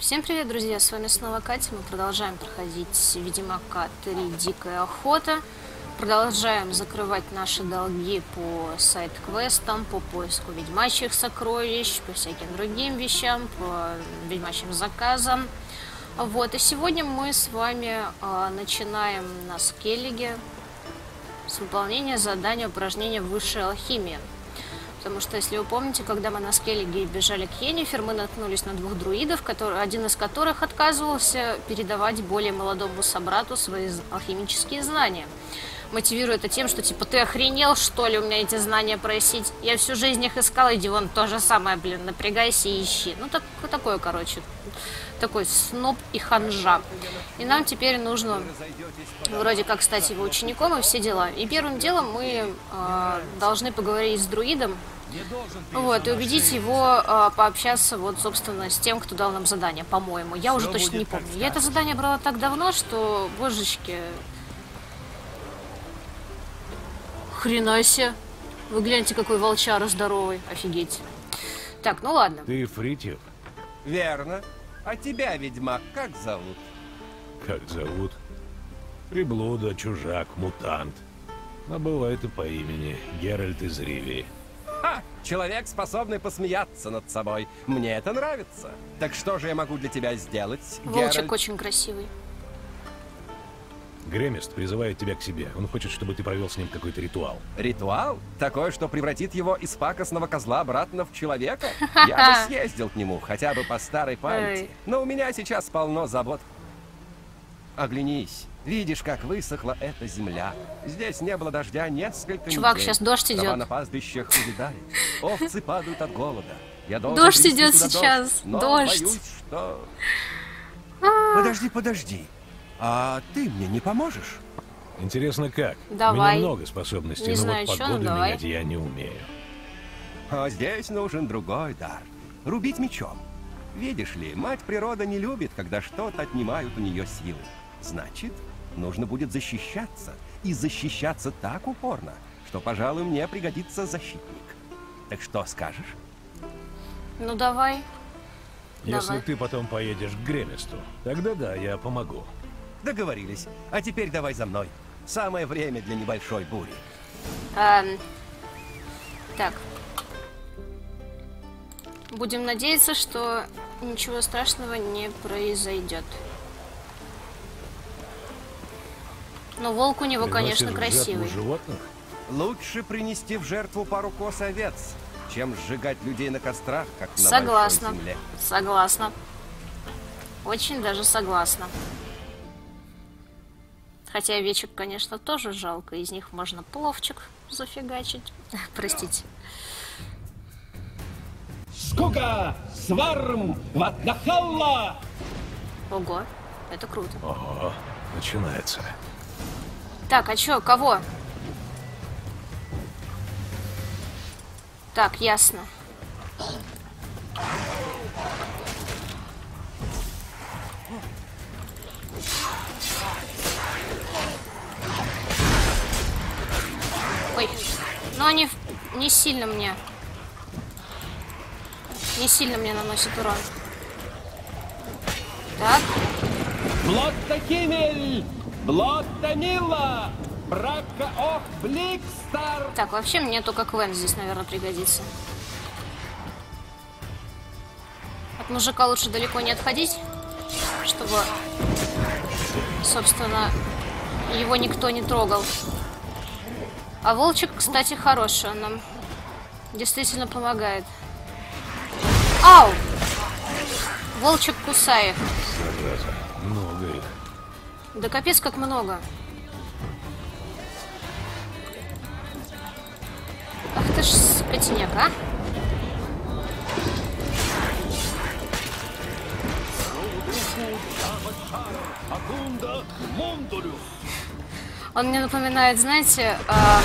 Всем привет, друзья! С вами снова Катя. Мы продолжаем проходить Ведьмака 3 Дикая охота. Продолжаем закрывать наши долги по сайт-квестам, по поиску ведьмачьих сокровищ, по всяким другим вещам, по ведьмачьим заказам. Вот, и сегодня мы с вами начинаем на Скеллиге с выполнения задания упражнения высшей алхимии. Потому что, если вы помните, когда мы на Скеллиге бежали к Йеннифер, мы наткнулись на двух друидов, один из которых отказывался передавать более молодому собрату свои алхимические знания. Мотивируя это тем, что типа ты охренел, что ли, у меня эти знания просить? Я всю жизнь их искал, иди вон то же самое, блин, напрягайся и ищи. Ну, такое, короче, такой сноб и ханжа. И нам теперь нужно, вроде как, стать его учеником и все дела. И первым делом мы должны поговорить с друидом, вот, и убедить его пообщаться, вот, собственно, с тем, кто дал нам задание, по-моему. Я уже точно не помню. Я это задание брала так давно, что, божечки... Хрена себе. Вы гляньте, какой волчара здоровый. Офигеть. Так, ну ладно. Ты Фритьев? Верно. А тебя, ведьмак, как зовут? Как зовут? Приблуда, чужак, мутант. Но бывает и по имени. Геральт из Ривии. Ха! Человек, способный посмеяться над собой. Мне это нравится. Так что же я могу для тебя сделать, Волчик Геральт? очень красивый. Гремест призывает тебя к себе. Он хочет, чтобы ты провел с ним какой-то ритуал. Ритуал? Такое, что превратит его из пакостного козла обратно в человека? Я бы съездил к нему, хотя бы по старой памяти. Но у меня сейчас полно забот. Оглянись. Видишь, как высохла эта земля. Здесь не было дождя несколько Чувак, недель. сейчас дождь Трава идет. на пастбищах увядает. Овцы падают от голода. Я должен Дождь привести идет сюда сейчас. дождь, но Дождь. боюсь, что... Подожди. А ты мне не поможешь? Интересно, как? Давай. У меня много способностей, Не но знаю, вот чё, погоду ну давай. менять я не умею. А здесь нужен другой дар. Рубить мечом. Видишь ли, мать природа не любит, когда что-то отнимают у нее силы. Значит, нужно будет защищаться. И защищаться так упорно, что, пожалуй, мне пригодится защитник. Так что скажешь? Ну, давай. Если Давай. ты потом поедешь к Греместу, тогда да, я помогу. Договорились. А теперь давай за мной. Самое время для небольшой бури. Так. Будем надеяться, что ничего страшного не произойдет. Но волк у него, конечно, Приносишь в жертву красивый. животных? Лучше принести в жертву пару коз овец, чем сжигать людей на кострах, как на Согласна. большой земле. Согласна. Очень даже согласна. Хотя овечек, конечно, тоже жалко. Из них можно пловчик зафигачить. Простите. Скука! Сварм! Ватнахалла! Ого, это круто. Ого, начинается. Так, а чё, кого? Так, ясно. Ой, но они не сильно мне наносят урон. Так, Блотта Кимель! Блотта Милла! Брака Ох Бликстар! так, вообще мне только Квен здесь, наверное, пригодится. От мужика лучше далеко не отходить, чтобы, собственно, его никто не трогал. А волчик, кстати, хороший, он нам действительно помогает. Ау! Волчик кусает. Зараза, много их. Да капец, как много. Ах ты ж скотиняк, а? Он мне напоминает, знаете,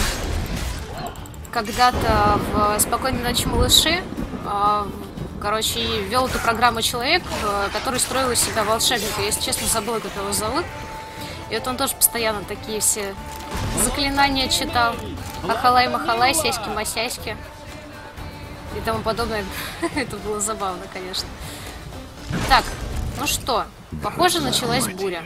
когда-то в «Спокойной ночи, малыши», короче, вел эту программу человек, который строил из себя волшебника. Я, если честно, забыла, как его зовут. И вот он тоже постоянно такие все заклинания читал. Ахалай-махалай, сяськи-масяськи и тому подобное. Это было забавно, конечно. Так, Ну что, похоже, началась буря.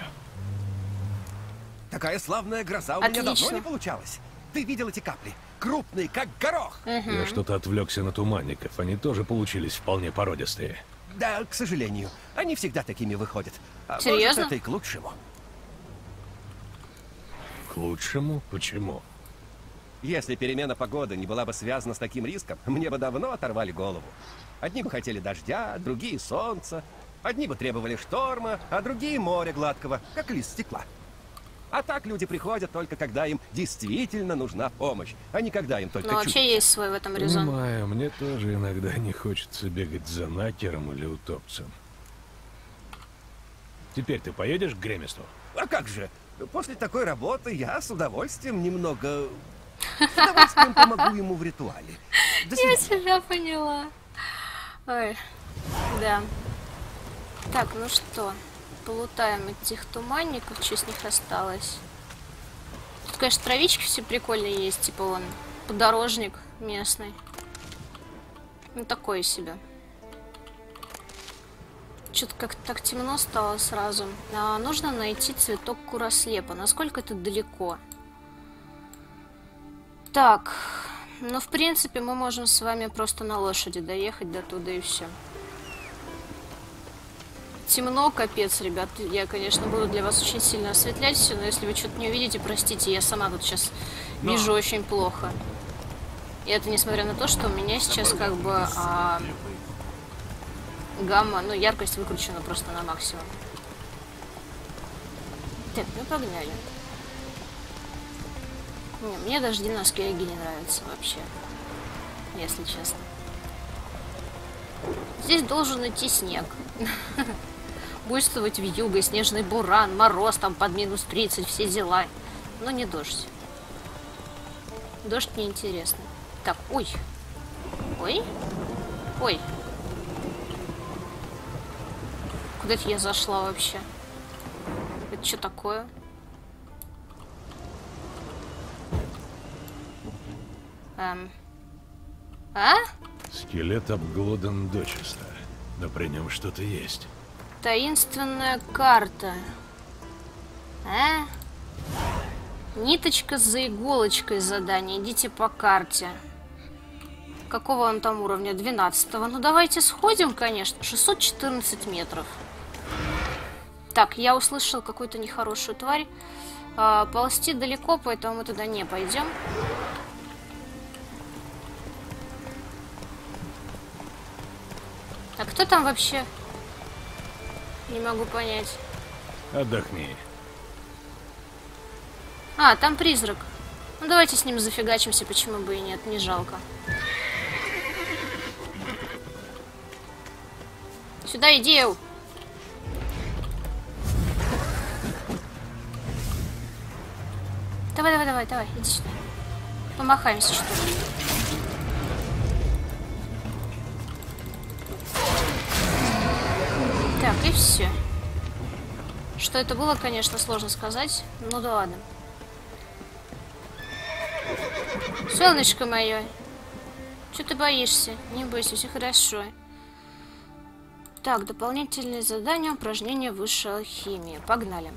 Такая славная гроза у меня давно Отлично. не получалась. Ты видел эти капли? Крупные, как горох. Я что-то отвлекся на туманников. Они тоже получились вполне породистые. Да, к сожалению. Они всегда такими выходят. А Серьезно? может, это и к лучшему. К лучшему? Почему? Если перемена погоды не была бы связана с таким риском, мне бы давно оторвали голову. Одни бы хотели дождя, другие — солнца. Одни бы требовали шторма, а другие — моря гладкого, как лист стекла. А так люди приходят только когда им действительно нужна помощь, а не когда им только Но вообще чудится. есть свой в этом резон. Понимаю, мне тоже иногда не хочется бегать за накером или утопцем. Теперь ты поедешь к Греместу? А как же? После такой работы я с удовольствием немного... С удовольствием помогу ему в ритуале. До Я свидания. тебя поняла. Ой, да. Так, ну что, полутаем этих туманников, что с них осталось. Тут, конечно, травички все прикольные есть, типа вон подорожник местный. Ну, такое себе. Что-то как-то так темно стало сразу. Нужно найти цветок курослепа. Насколько это далеко? Так, ну, в принципе, мы можем с вами просто на лошади доехать до туда и все. Темно, капец, ребят. Я, конечно, буду для вас очень сильно осветлять все, но если вы что-то не увидите, простите, я сама тут сейчас вижу очень плохо. И это несмотря на то, что у меня сейчас как бы гамма, ну, яркость выкручена просто на максимум. Так, ну погнали. Не, мне даже на скериге не нравится вообще, если честно. Здесь должен идти снег. Буйствовать вьюга, снежный буран, мороз там под минус 30, все дела. Но не дождь. Дождь неинтересно. Так, ой. Ой. Ой. Куда это я зашла вообще? Это что такое? А? Скелет обглодан дочисто. Но при нем что-то есть. Таинственная карта. А? Ниточка за иголочкой задание. Идите по карте. Какого он там уровня? 12-го. Ну давайте сходим, конечно. 614 метров. Так, я услышал какую-то нехорошую тварь. Ползти далеко, поэтому мы туда не пойдем. А кто там вообще? Не могу понять. Отдохни. Там призрак. Ну давайте с ним зафигачимся, почему бы и нет, не жалко. Сюда иди. Давай, иди сюда. Помахаемся, что ли. Так, и все. Что это было, конечно, сложно сказать. Ну да ладно. Солнышко мое. Что ты боишься? Не бойся, все хорошо. Так, дополнительные задания, упражнения высшей алхимии. Погнали.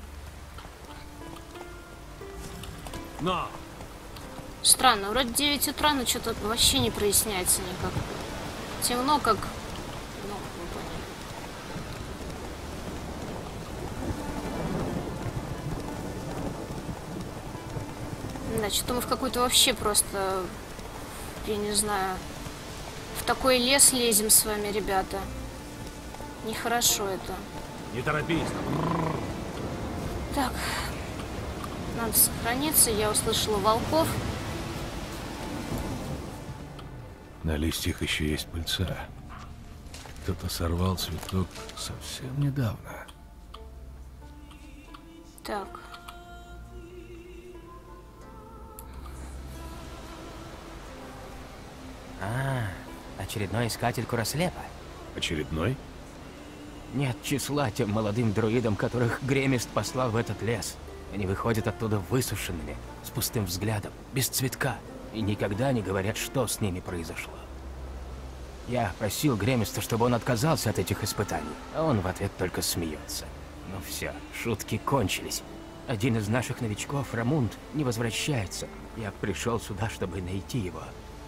Но! Странно, вроде 9 утра, но что-то вообще не проясняется никак. Темно, как... Ну, вы поняли. Да, что-то мы в какой-то вообще просто... Я не знаю... В такой лес лезем с вами, ребята. Нехорошо это. Не торопись. Так. Надо сохраниться. Я услышала волков. На листьях еще есть пыльца. Кто-то сорвал цветок совсем недавно. Так. Очередной искатель курослепа. Очередной? Нет числа тем молодым друидам, которых Гремест послал в этот лес. Они выходят оттуда высушенными, с пустым взглядом, без цветка, и никогда не говорят, что с ними произошло. Я просил Гремиста, чтобы он отказался от этих испытаний, а он в ответ только смеется. Ну все, шутки кончились. Один из наших новичков, Рамунд, не возвращается. Я пришел сюда, чтобы найти его.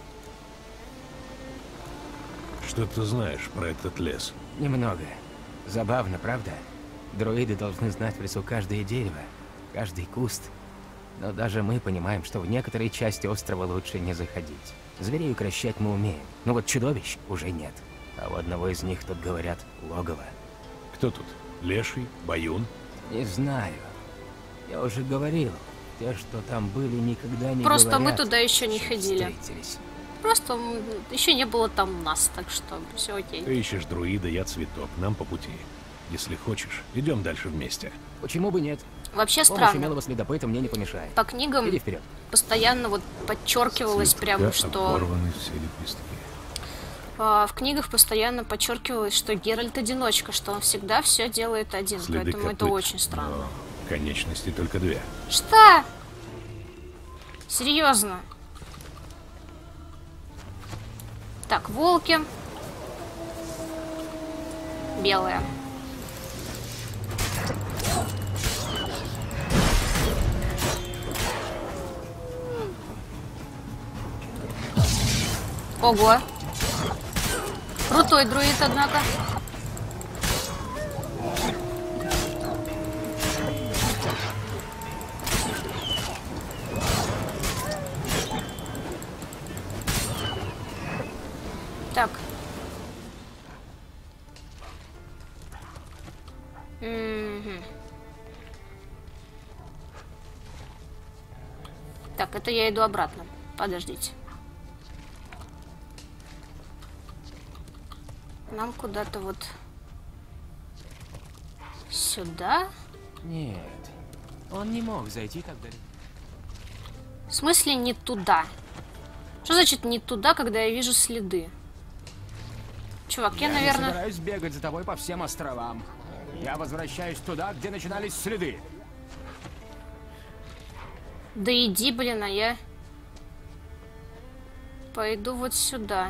Что ты знаешь про этот лес? Немного. Забавно, правда? Друиды должны знать в лесу каждое дерево, каждый куст. Но даже мы понимаем, что в некоторые части острова лучше не заходить. Зверей укрощать мы умеем, но вот чудовищ уже нет. А у одного из них, тут говорят, логово. Кто тут? Леший? Баюн? Не знаю. Я уже говорил, те, что там были, никогда не Просто говорят, мы туда еще не что ходили. встретились. Просто еще не было там нас, так что все окей. Ты ищешь друида, я цветок. Нам по пути. Если хочешь, идем дальше вместе. Почему бы нет? Вообще Помощь странно. умелого следопыта мне не помешает. По книгам Иди вперед. постоянно вот подчеркивалось прям, что... Оборваны все лепестки. В книгах постоянно подчеркивалось, что Геральт одиночка, что он всегда все делает один. Следы Поэтому это копыт, очень странно. но конечности только 2. Что? Серьезно? Так, волки. Белые. Ого. Крутой друид, однако. Так. Мгм. Так, это я иду обратно. Подождите. Нам куда-то вот сюда. Нет, он не мог зайти так далеко. В смысле не туда? Что значит не туда, когда я вижу следы? Чувак, я, не наверное... собираюсь бегать за тобой по всем островам. Я возвращаюсь туда, где начинались следы. Да иди, блин, а я... Пойду вот сюда.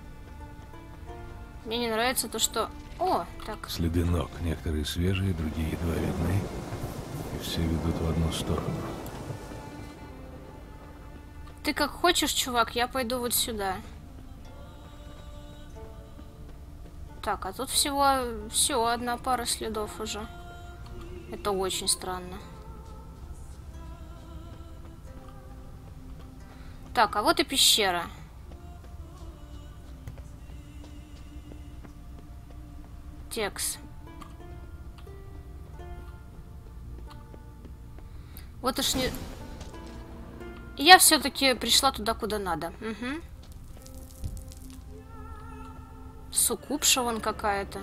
Мне не нравится то, что... О, так. Следы ног. Некоторые свежие, другие едва видны. И все ведут в одну сторону. Ты как хочешь, чувак, я пойду вот сюда. Так, а тут всего одна пара следов уже. Это очень странно. Так, а вот и пещера. Текс. Вот уж не... Я все-таки пришла туда, куда надо. Угу. Суккубша вон какая-то.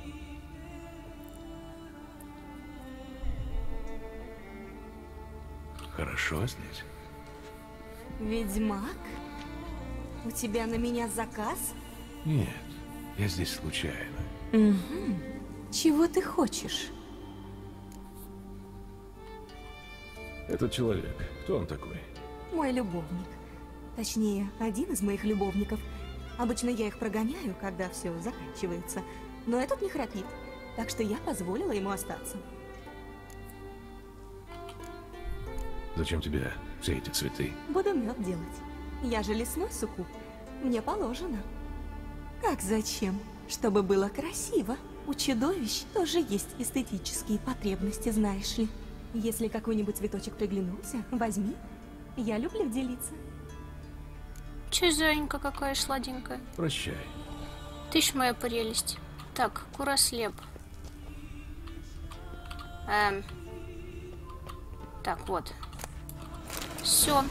Хорошо здесь? Ведьмак? У тебя на меня заказ? Нет, я здесь случайно. Чего ты хочешь? Этот человек, кто он такой? Мой любовник. Точнее, один из моих любовников. Обычно я их прогоняю, когда все заканчивается. Но этот не храпит, так что я позволила ему остаться. Зачем тебе все эти цветы? Буду мед делать. Я же лесной суккуб. Мне положено. Как зачем? Чтобы было красиво. У чудовищ тоже есть эстетические потребности, знаешь ли. Если какой-нибудь цветочек приглянулся, возьми. Я люблю делиться. Че, зайенька какая сладенькая. Прощай. Ты ж моя прелесть. Так, курослеп. Так, вот. Все.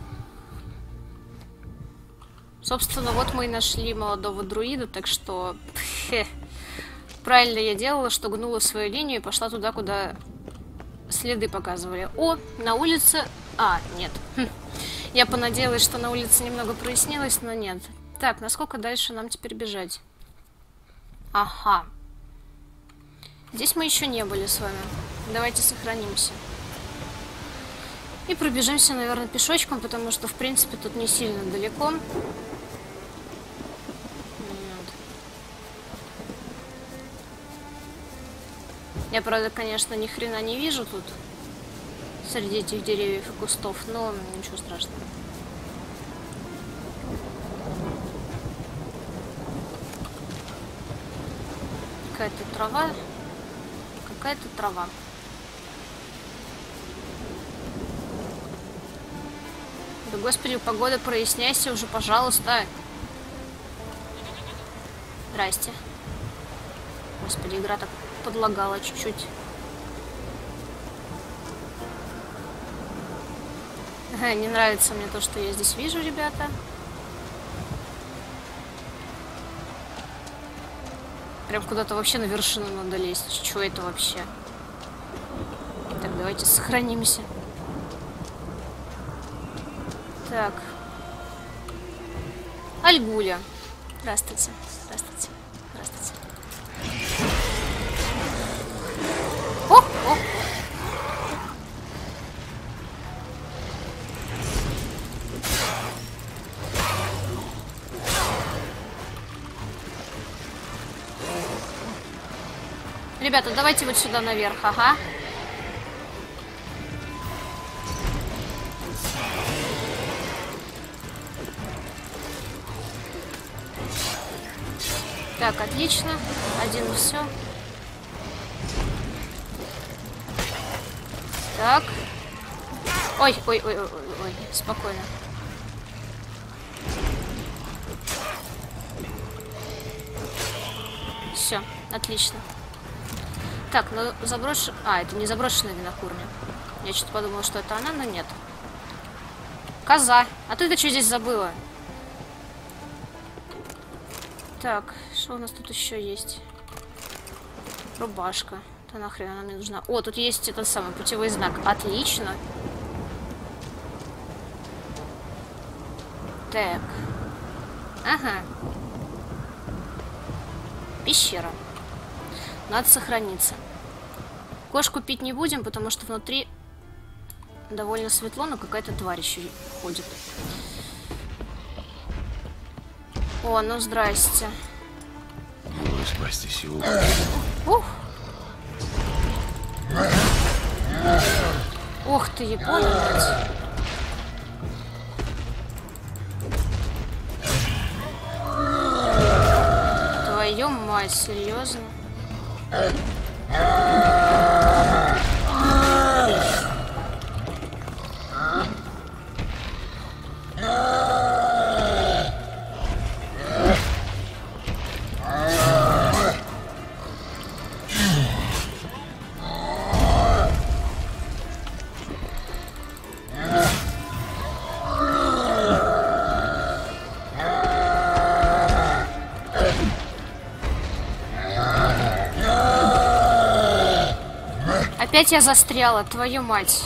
Собственно, вот мы и нашли молодого друида, так что... Правильно я делала, что гнула свою линию и пошла туда, куда следы показывали. О, на улице... А, нет. Я понадеялась, что на улице немного прояснилось, но нет. Так, насколько дальше нам теперь бежать? Ага. Здесь мы еще не были с вами. Давайте сохранимся. И пробежимся, наверное, пешочком, потому что, в принципе, тут не сильно далеко. Я, правда, конечно, ни хрена не вижу тут среди этих деревьев и кустов, но ничего страшного. Какая-то трава. Какая-то трава. Да, господи, погода, проясняйся уже, пожалуйста. Здрасте. Господи, игра так подлагала чуть-чуть. Не нравится мне то, что я здесь вижу, ребята. Прям куда-то вообще на вершину надо лезть. Что это вообще? Так, давайте сохранимся. Так. Альгуля. Здравствуйте. Здравствуйте. Здравствуйте. О! О! Ребята, давайте вот сюда наверх, ага. Так, отлично. Один и все. Так. Ой, ой, ой, ой, ой, спокойно. Все, отлично. Так, ну заброшен... А, это не заброшенная винокурня. Я что-то подумала, что это она, но нет. Коза. А ты-то что здесь забыла? Так, что у нас тут еще есть? Рубашка. Да нахрен она мне нужна? О, тут есть этот самый путевой знак. Отлично. Так. Ага. Пещера. Надо сохраниться. Кошку пить не будем, потому что внутри довольно светло, но какая-то тварь еще ходит. О, ну здрасте. Вы спастись его. Ух! Ох ты, японец. Твою мать, серьезно? Опять я застряла, твою мать.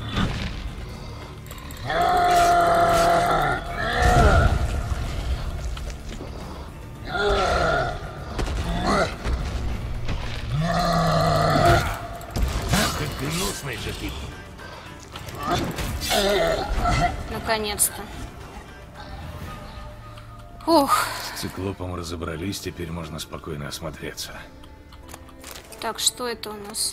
Гнусный же ты. Наконец-то. Ух. С циклопом разобрались, теперь можно спокойно осмотреться. Так, что это у нас?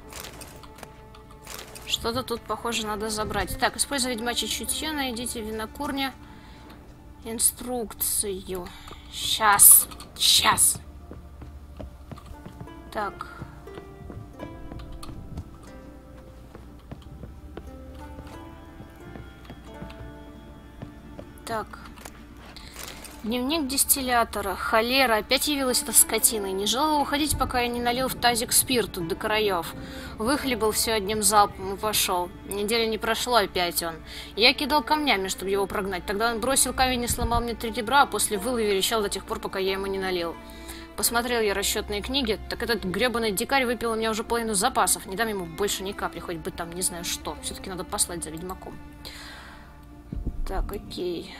Что-то тут, похоже, надо забрать. Так, используя ведьмачье чутье, найдите в винокурне инструкцию. Сейчас. Сейчас. Так. Так. Дневник дистиллятора. Холера, опять явилась эта скотина. И не желала уходить, пока я не налил в тазик спирту до краев. Выхлебал все одним залпом и пошел. Недели не прошло, опять он. Я кидал камнями, чтобы его прогнать. Тогда он бросил камень и сломал мне 3 ребра, а после выл и верещал до тех пор, пока я ему не налил. Посмотрел я расчетные книги, так этот гребаный дикарь выпил у меня уже половину запасов. Не дам ему больше ни капли, хоть бы там не знаю что. Все-таки надо послать за ведьмаком. Так, окей.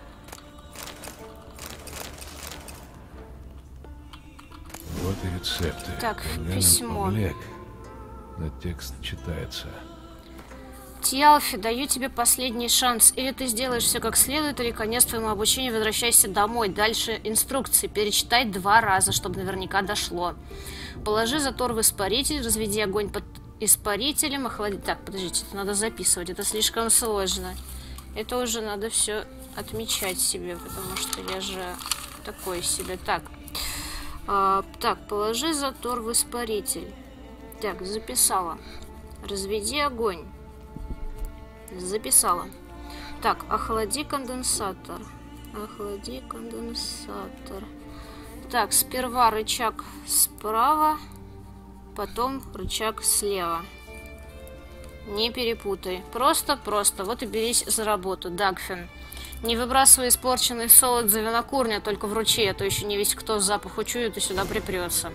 Вот и рецепты. Так, Ленин письмо. Павлек. Но текст читается. Тьялфи, даю тебе последний шанс. Или ты сделаешь все как следует, или конец твоему обучению, возвращайся домой. Дальше инструкции. Перечитай 2 раза, чтобы наверняка дошло. Положи затор в испаритель, разведи огонь под испарителем, охлади... Так, подождите, это надо записывать, это слишком сложно. Это уже надо все отмечать себе, потому что я же такой себе. Так, так, положи затор в испаритель. Так, записала. Разведи огонь. Записала. Так, охлади конденсатор. Охлади конденсатор. Так, сперва рычаг справа, потом рычаг слева. Не перепутай. Просто. Вот и берись за работу, Дагфин. Не выбрасывай испорченный солод за винокурня, только вручи, а то еще не весь кто запах учует и сюда припрется.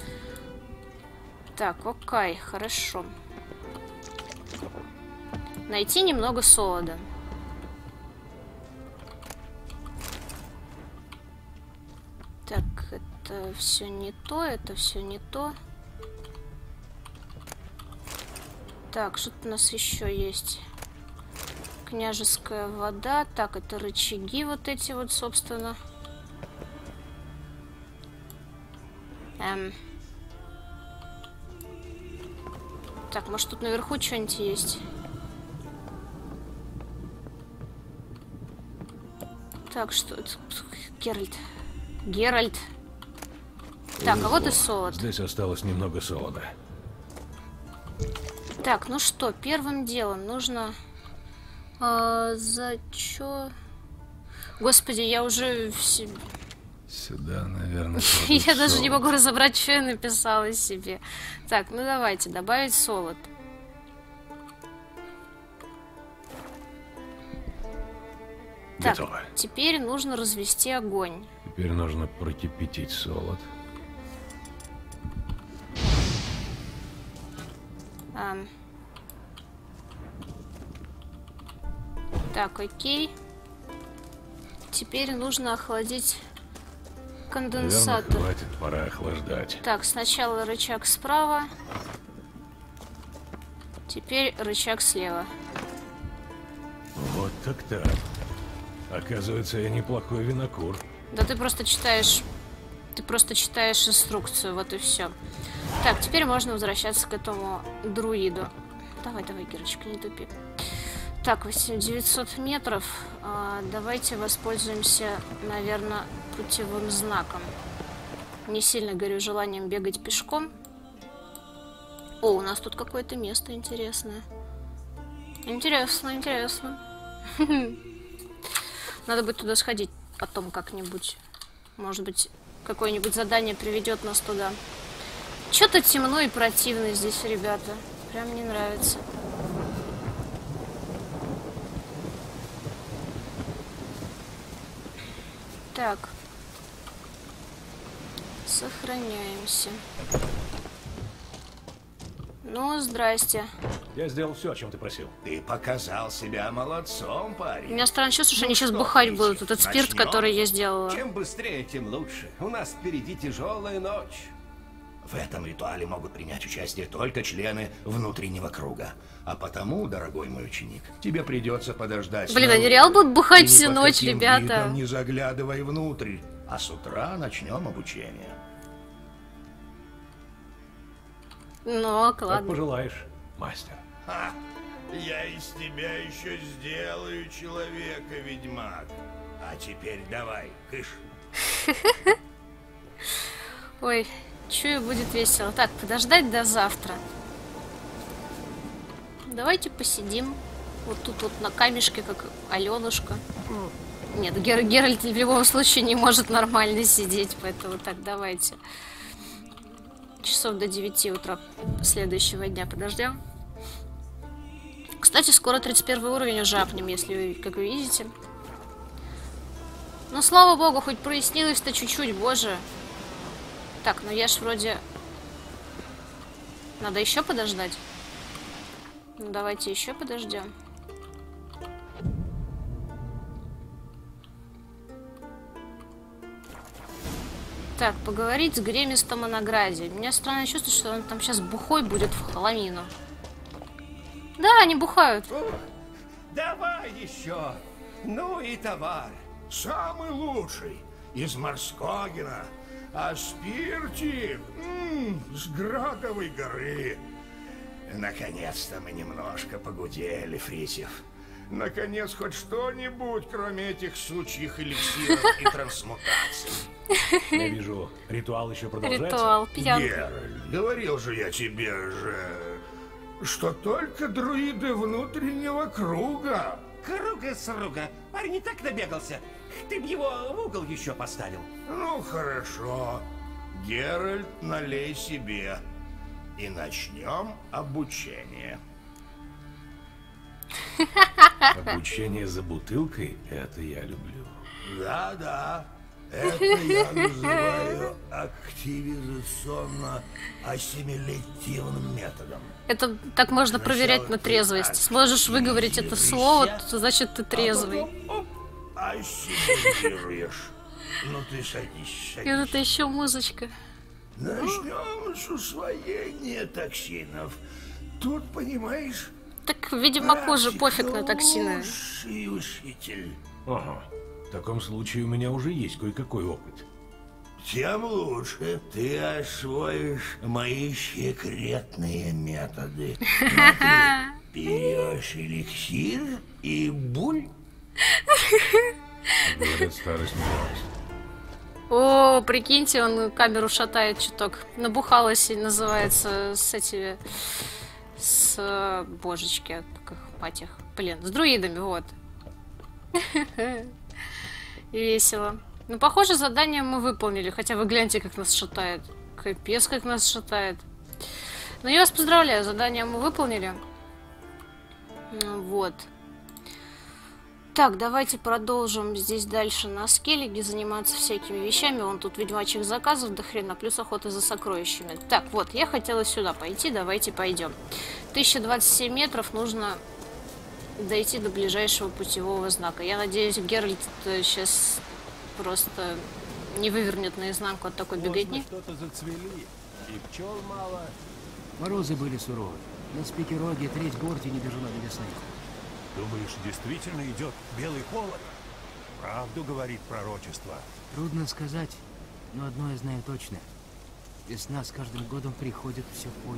Так, окей, хорошо. Найти немного солода. Так, это все не то, это все не то. Так, что-то у нас еще есть. Княжеская вода. Так, это рычаги вот эти вот, собственно. Так, может тут наверху что-нибудь есть? Так, что это? Геральт. Так, а вот и солод. Здесь осталось немного солода. Так, ну что, первым делом нужно... Господи, я уже... Сюда, наверное, Я даже не могу разобрать, что я написала себе. Так, ну давайте, добавить солод. Так, готово. теперь нужно развести огонь. Теперь нужно прокипятить солод. Так, окей. Теперь нужно охладить конденсатор. Наверное, хватит, пора охлаждать. Так, сначала рычаг справа. Теперь рычаг слева. Вот так-так. Оказывается, я неплохой винокур. Да ты просто читаешь... Ты просто читаешь инструкцию, вот и все. Так, теперь можно возвращаться к этому друиду. Давай, Герочка, не тупи. Так, 900 метров. Давайте воспользуемся, наверное, путевым знаком. Не сильно горю желанием бегать пешком. О, у нас тут какое-то место интересное. Интересно. Надо будет туда сходить потом как-нибудь. Может быть, какое-нибудь задание приведет нас туда. Что-то темно и противно здесь, ребята. Прям не нравится. Так. Сохраняемся. Ну, здрасте. Я сделал все, о чем ты просил. Ты показал себя молодцом, У парень. меня странное чувство, что они сейчас что, бухать Фрисик, будут. Этот спирт, начнем? который я сделала. Чем быстрее, тем лучше. У нас впереди тяжелая ночь. В этом ритуале могут принять участие только члены внутреннего круга. А потому, дорогой мой ученик, тебе придется подождать. Блин, снаружи. они реально будут бухать И ни всю под ночь, каким ребята. видом не заглядывай внутрь. А с утра начнем обучение. Ну, Как ладно. пожелаешь, мастер. Ха! Я из тебя еще сделаю человека, ведьмак. А теперь давай, кыш. Ой, чую, будет весело. Так, подождать до завтра. Давайте посидим. Вот тут вот на камешке, как Аленушка. Нет, Геральт в любом случае не может нормально сидеть, поэтому так, давайте. Часов до 9 утра следующего дня подождем. Кстати, скоро 31 уровень уже апнем, если вы, как вы видите. Ну, слава богу, хоть прояснилось-то чуть-чуть, боже. Так, ну я ж вроде... Надо еще подождать? Ну, давайте еще подождем. Так, поговорить с Гремистом о награде. У меня странное чувство, что он там сейчас бухой будет в хламину. Да, Да, они бухают. Давай еще. Ну и товар. Самый лучший из Морскогена. А спиртик с Градовой горы. Наконец-то мы немножко погудели, Фрисев. Наконец, хоть что-нибудь, кроме этих сучьих эликсиров и трансмутаций. Я вижу, ритуал еще продолжается. Ритуал, пьянка. Геральт, говорил же я тебе же, что только друиды внутреннего круга. Круга-сруга. Парень и так набегался. Ты б его в угол еще поставил. Ну, хорошо. Геральт, налей себе. И начнем обучение. Обучение за бутылкой — это я люблю. Да-да. Это я называю активизационно-ассимилятивным методом. Это так можно проверять на трезвость. Сможешь выговорить это слово, то значит ты трезвый. А потом, оп, ассимилируешь. Ну ты садись, И вот садись. это еще музычка. Начнем с усвоения токсинов. Тут, понимаешь, Так, ведьмаку же пофиг на токсины. хороший учитель. Ага. В таком случае у меня уже есть кое-какой опыт. Тем лучше ты освоишь мои секретные методы. Смотри, берешь эликсир и буль. Говорят, старость не болезнь. О, прикиньте, он камеру шатает чуток. Набухалась и называется с этими... С божечки, как их, мать их. Блин, с друидами, вот. Весело. Ну, похоже, задание мы выполнили. Хотя вы гляньте, как нас шатает. Капец, как нас шатает. Ну, я вас поздравляю, задание мы выполнили. Ну, вот. Так, давайте продолжим здесь дальше на скеллиге заниматься всякими вещами. Вон тут ведьмачьих заказов до хрена, плюс охота за сокровищами. Так, вот, я хотела сюда пойти, давайте пойдем. 1027 метров, нужно дойти до ближайшего путевого знака. Я надеюсь, Геральт сейчас просто не вывернет наизнанку от такой беготни. Что-то зацвели, и пчел мало. Морозы были суровы. На Спикероге треть горти не дожила до весны. Думаешь, действительно идет белый холод? Правду говорит пророчество. Трудно сказать, но одно я знаю точно. Весна с каждым годом приходит все позже.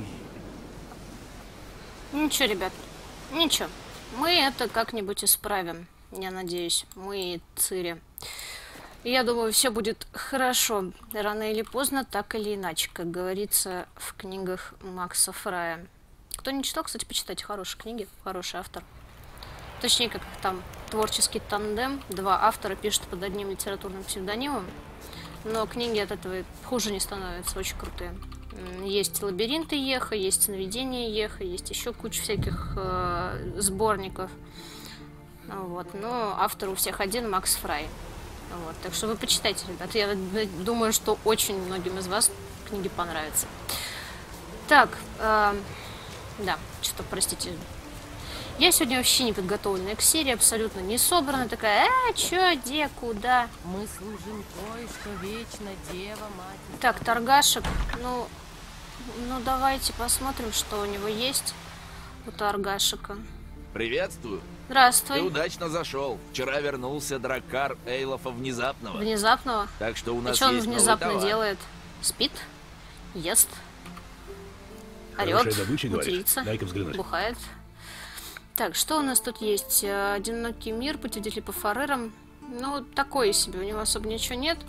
Ничего, ребят, ничего. Мы это как-нибудь исправим, я надеюсь. Мы и Цири. И я думаю, все будет хорошо. Рано или поздно, так или иначе, как говорится в книгах Макса Фрая. Кто не читал, кстати, почитайте хорошие книги, хороший автор. Точнее, как там творческий тандем. Два автора пишут под одним литературным псевдонимом. Но книги от этого хуже не становятся, очень крутые. Есть лабиринты Еха, есть сновидения Еха, есть еще куча всяких сборников. Вот. Но автор у всех один, Макс Фрай. Вот. Так что вы почитайте, ребят. Я думаю, что очень многим из вас книги понравятся. Так, да, что-то, простите. Я сегодня вообще не подготовленная к серии, абсолютно не собранная. Такая, чё, где, куда? Мы служим той, что вечно Дева Мать. Так, торгашек, ну давайте посмотрим, что у него есть у торгашика. Приветствую. Ты Здравствуй. удачно зашел. Вчера вернулся драккар Эйлофа Внезапного. Внезапного? Так что у И нас что он есть новый внезапно товар. делает? Спит? Ест? Хорошая Орет? добыча, говоришь? Матерится? Дай-ка взглянуть. Бухает? Так, что у нас тут есть? Одинокий мир, путеводитель по фарерам. Ну, такое себе, у него особо ничего нет.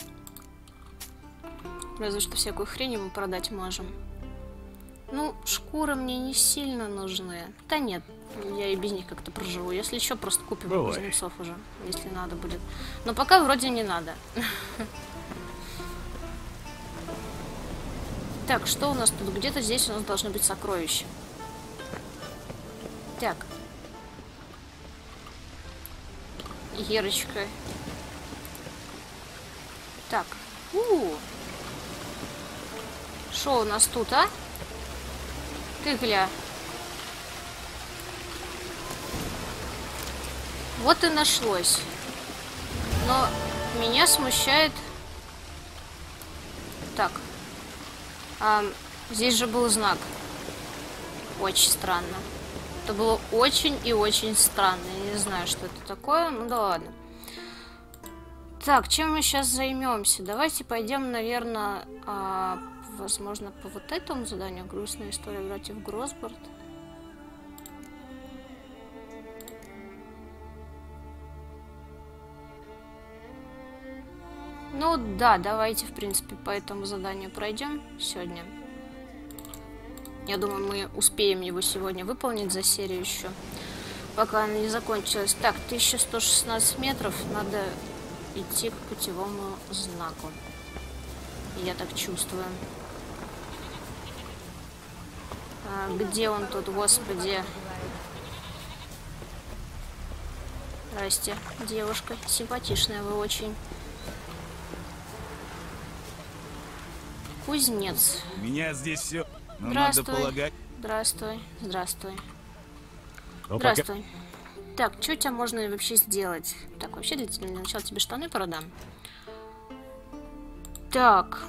Разве что всякую хрень ему продать можем. Ну, шкуры мне не сильно нужны. Да нет, я и без них как-то проживу. Если что, просто купим Бывай. кузнецов уже, если надо будет. Но пока вроде не надо. Так, что у нас тут? Где-то здесь у нас должны быть сокровища. Так. Ерочка. Так. Что у нас тут, а? Ты гля. Вот и нашлось. Но меня смущает... Так. Здесь же был знак. Очень странно. Это было очень и очень странно. Я не знаю, что это такое, ну да ладно. Так, чем мы сейчас займемся? Давайте пойдем, наверное, возможно, по вот этому заданию. Грустная история братьев Гросборд. Ну да, давайте, в принципе, по этому заданию пройдем сегодня. Я думаю, мы успеем его сегодня выполнить за серию еще, пока она не закончилась. Так, 1116 метров, надо идти к путевому знаку. Я так чувствую. Где он тут, господи? Здрасте, девушка, симпатичная вы очень. Кузнец. У меня здесь все. Здравствуй. Надо полагать. Здравствуй. Здравствуй. Ну, Здравствуй. Так, что у тебя можно вообще сделать? Так, вообще для начала тебе штаны продам. Так.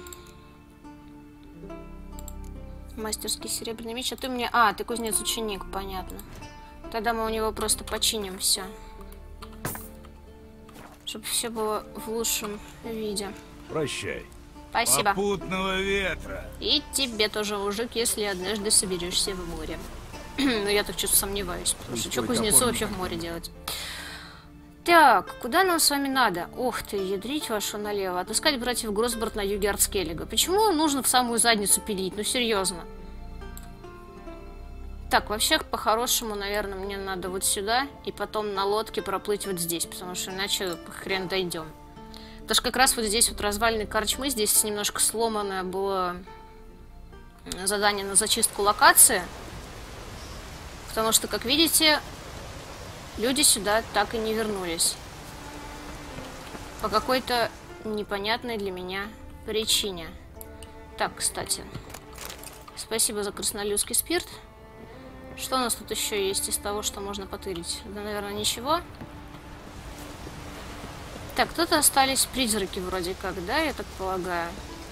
Мастерский серебряный меч. А ты мне... А, ты кузнец-ученик, понятно. Тогда мы у него просто починим все. Чтобы все было в лучшем виде. Прощай. Спасибо. Попутного ветра. И тебе тоже, мужик, если однажды соберешься в море. Но я так что-то сомневаюсь. Потому что кузнецу вообще в море делать? Так, куда нам с вами надо? Ох ты, ядрить вашу налево. Отыскать братьев Гросборд на юге Арцкеллига. Почему нужно в самую задницу пилить? Ну, серьезно. Так, вообще, по-хорошему, наверное, мне надо вот сюда. И потом на лодке проплыть вот здесь. Потому что иначе хрен дойдем. Потому что как раз вот здесь вот развалины корчмы. Здесь немножко сломанное было задание на зачистку локации. Потому что, как видите, люди сюда так и не вернулись. По какой-то непонятной для меня причине. Так, кстати. Спасибо за краснолюдский спирт. Что у нас тут еще есть из того, что можно потырить? Да, наверное, ничего. Так, тут остались призраки вроде как, да, я так полагаю.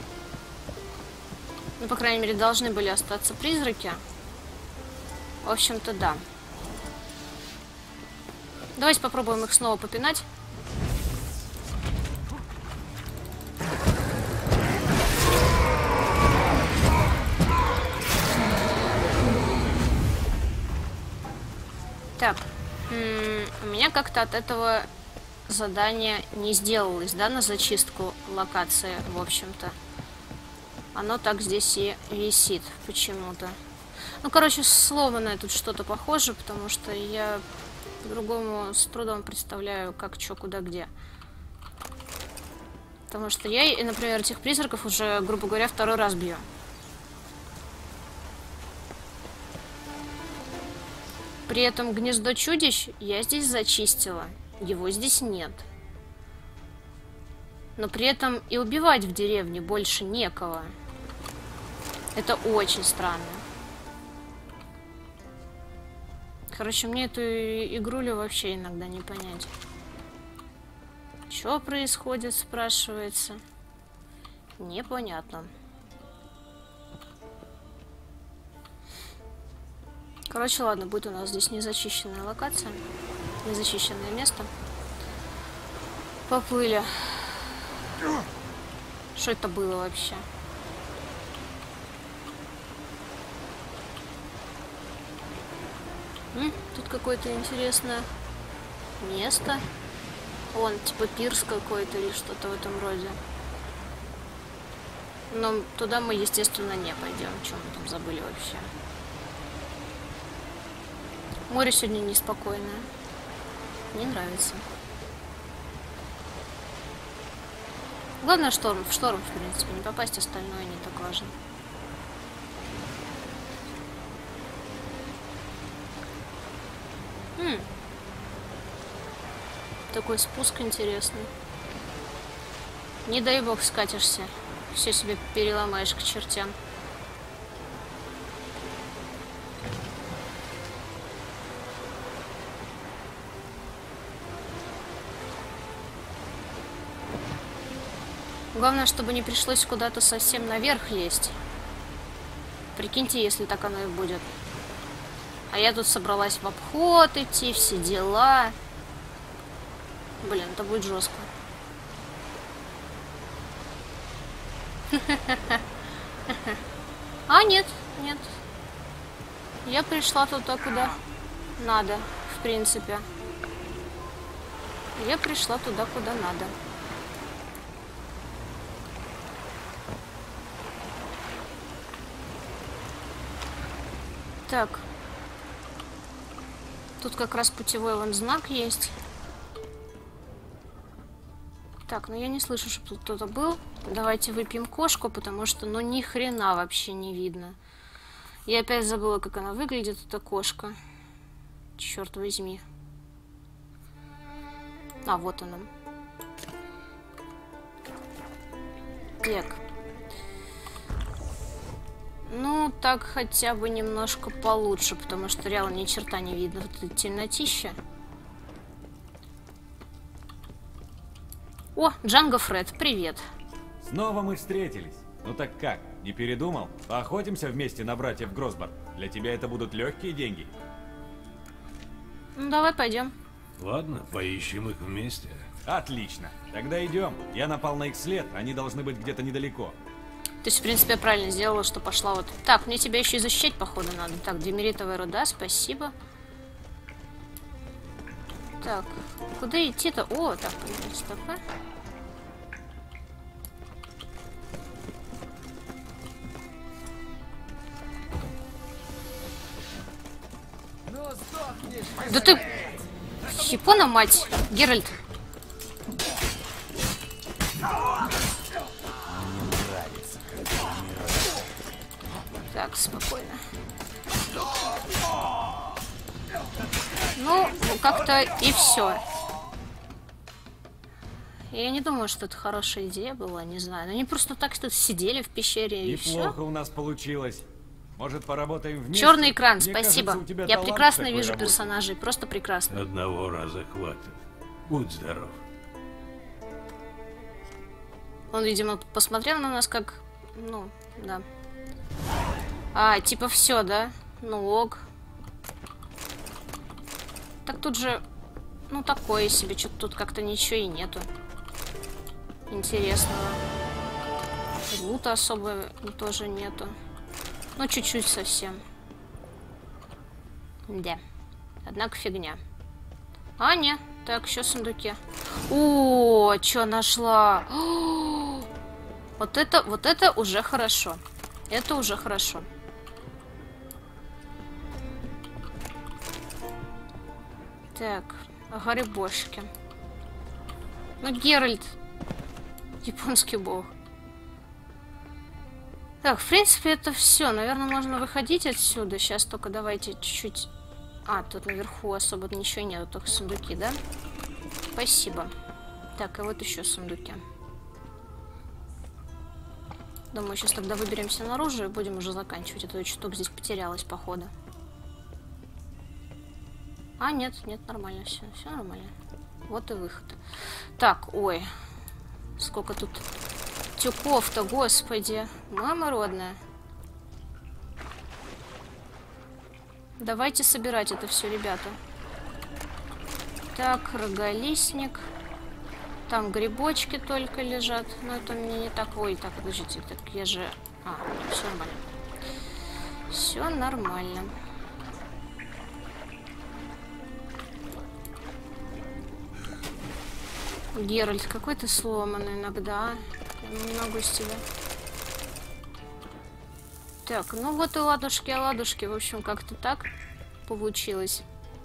Ну, по крайней мере, должны были остаться призраки. В общем-то, да. Давайте попробуем их снова попинать. Так. У меня как-то от этого задание не сделалось, да, на зачистку локации, в общем-то. Оно так здесь и висит почему-то. Ну, короче, сломанное тут что-то похоже, потому что я по-другому с трудом представляю, как, что, куда, где. Потому что я, например, этих призраков уже, грубо говоря, второй раз бью. При этом гнездо чудищ я здесь зачистила. Его здесь нет. Но при этом и убивать в деревне больше некого. Это очень странно. Короче, мне эту игрулю вообще иногда не понять. Что происходит, спрашивается. Непонятно. Короче, ладно, будет у нас здесь незачищенная локация. Незачищенное место. Поплыли. Что это было вообще? Тут какое-то интересное место. Вон, типа пирс какой-то или что-то в этом роде. Но туда мы, естественно, не пойдем. Чем мы там забыли вообще? Море сегодня неспокойное. Не нравится. Главное шторм. В шторм, в принципе, не попасть, остальное не так важно. Такой спуск интересный. Не дай бог скатишься. Все себе переломаешь к чертям. Главное, чтобы не пришлось куда-то совсем наверх лезть. Прикиньте, если так оно и будет. А я тут собралась в обход идти, все дела. Блин, это будет жестко. А, нет, нет. Я пришла туда, куда надо, в принципе. Я пришла туда, куда надо. Так. Тут как раз путевой вон знак есть. Так, ну я не слышу, чтобы тут кто-то был. Давайте выпьем кошку, потому что, ну, ни хрена вообще не видно. Я опять забыла, как она выглядит, эта кошка. Черт возьми. А, вот она. Так. Ну, так хотя бы немножко получше, потому что реально ни черта не видно. Вот это темнотища. О, Джанго Фред, привет. Снова мы встретились. Ну так как, не передумал? Поохотимся вместе на братьев Гросбар. Для тебя это будут легкие деньги. Ну, давай пойдем. Ладно, поищем их вместе. Отлично. Тогда идем. Я напал на их след, они должны быть где-то недалеко. То есть, в принципе, я правильно сделала, что пошла вот... Так, мне тебя еще и защищать, походу, надо. Так, демеритовая руда, спасибо. Так, куда идти-то? О, так, стоп. Да ты... Хипона, мать! Геральт! Так, спокойно. Ну, как-то и все. Я не думаю, что это хорошая идея была, не знаю. Они просто так тут сидели в пещере и все. Неплохо у нас получилось. Может, поработаем вместе? Черный экран, Мне спасибо. кажется, у тебя Я талант прекрасно такой вижу работы. персонажей, просто прекрасно. Одного раза хватит. Будь здоров. Он, видимо, посмотрел на нас как... Ну, да. А, типа все, да? Ну ок. Так тут же... Ну, такое себе. Что-то тут как-то ничего и нету. Интересного. Лута особо тоже нету. Ну, чуть-чуть совсем. Да. Однако фигня. А, не. Так, еще сундуки. О, что нашла? Вот это уже хорошо. Это уже хорошо. Так, грибочки. Ну, Геральт. Японский бог. Так, в принципе, это все. Наверное, можно выходить отсюда. Сейчас только давайте чуть-чуть... А, тут наверху особо ничего нет, только сундуки, да? Спасибо. Так, и вот еще сундуки. Думаю, сейчас тогда выберемся наружу и будем уже заканчивать. А то что-то здесь потерялось, походу. А, нет, нормально все. Все нормально. Вот и выход. Так, ой. Сколько тут тюков-то, господи. Мама родная. Давайте собирать это все, ребята. Так, роголистник. Там грибочки только лежат. Но это мне не так... Ой, так, подождите. Так я же... А, все нормально. Все нормально. Геральт, какой ты сломанный иногда. Я не могу с тебя. Так, ну вот и ладушки. В общем, как-то так получилось.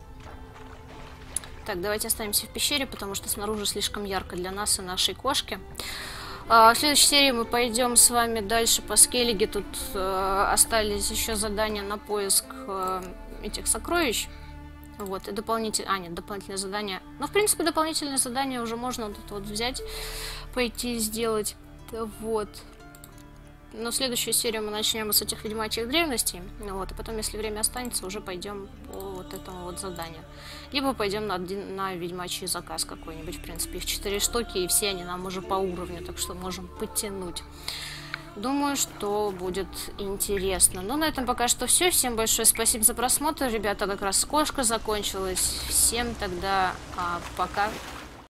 Так, давайте останемся в пещере, потому что снаружи слишком ярко для нас и нашей кошки. В следующей серии мы пойдем с вами дальше по Скеллиге. Тут остались еще задания на поиск этих сокровищ. Вот, и дополнительное... А, нет, дополнительное задание. Ну, в принципе, дополнительное задание уже можно вот взять, пойти сделать. Вот. Но следующую серию мы начнем с этих ведьмачьих древностей. Вот, и потом, если время останется, уже пойдем по вот этому вот заданию. Либо пойдем на ведьмачий заказ какой-нибудь. В принципе, их 4 штуки, и все они нам уже по уровню, так что можем подтянуть. Думаю, что будет интересно. Ну, на этом пока что все. Всем большое спасибо за просмотр. Ребята, как раз кошка закончилась. Всем тогда пока.